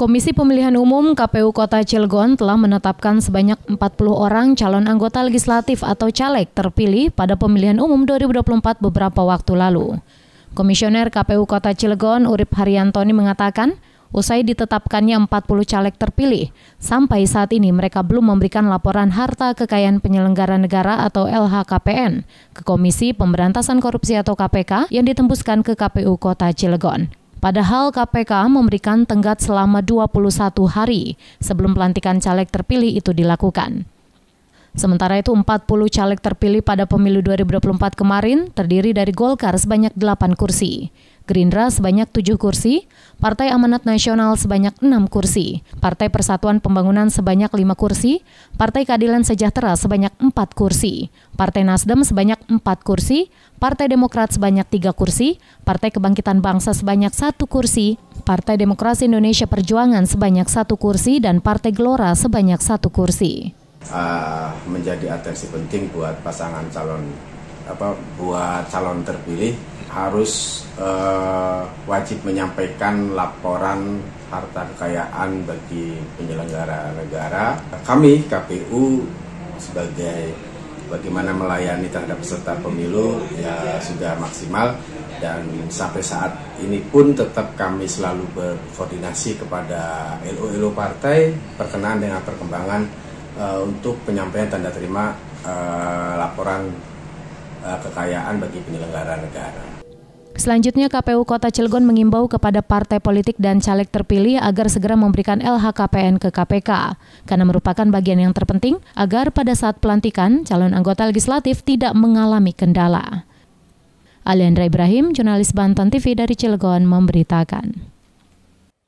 Komisi Pemilihan Umum KPU Kota Cilegon telah menetapkan sebanyak 40 orang calon anggota legislatif atau caleg terpilih pada pemilihan umum 2024 beberapa waktu lalu. Komisioner KPU Kota Cilegon Urip Haryantoni mengatakan, usai ditetapkannya 40 caleg terpilih, sampai saat ini mereka belum memberikan laporan harta kekayaan penyelenggara negara atau LHKPN ke Komisi Pemberantasan Korupsi atau KPK yang ditembuskan ke KPU Kota Cilegon. Padahal KPK memberikan tenggat selama 21 hari sebelum pelantikan caleg terpilih itu dilakukan. Sementara itu 40 caleg terpilih pada pemilu 2024 kemarin terdiri dari Golkar sebanyak 8 kursi, Gerindra sebanyak 7 kursi, Partai Amanat Nasional sebanyak 6 kursi, Partai Persatuan Pembangunan sebanyak 5 kursi, Partai Keadilan Sejahtera sebanyak 4 kursi, Partai Nasdem sebanyak 4 kursi, Partai Demokrat sebanyak 3 kursi, Partai Kebangkitan Bangsa sebanyak 1 kursi, Partai Demokrasi Indonesia Perjuangan sebanyak 1 kursi, dan Partai Gelora sebanyak 1 kursi. Menjadi atensi penting buat pasangan buat calon terpilih harus wajib menyampaikan laporan harta kekayaan bagi penyelenggara negara. Kami KPU sebagai bagaimana melayani terhadap peserta pemilu ya sudah maksimal, dan sampai saat ini pun tetap kami selalu berkoordinasi kepada LO partai berkenaan dengan perkembangan untuk penyampaian tanda terima laporan kekayaan bagi penyelenggara negara. Selanjutnya, KPU Kota Cilegon mengimbau kepada partai politik dan caleg terpilih agar segera memberikan LHKPN ke KPK, karena merupakan bagian yang terpenting agar pada saat pelantikan calon anggota legislatif tidak mengalami kendala. Aliandra Ibrahim, jurnalis Banten TV dari Cilegon, memberitakan.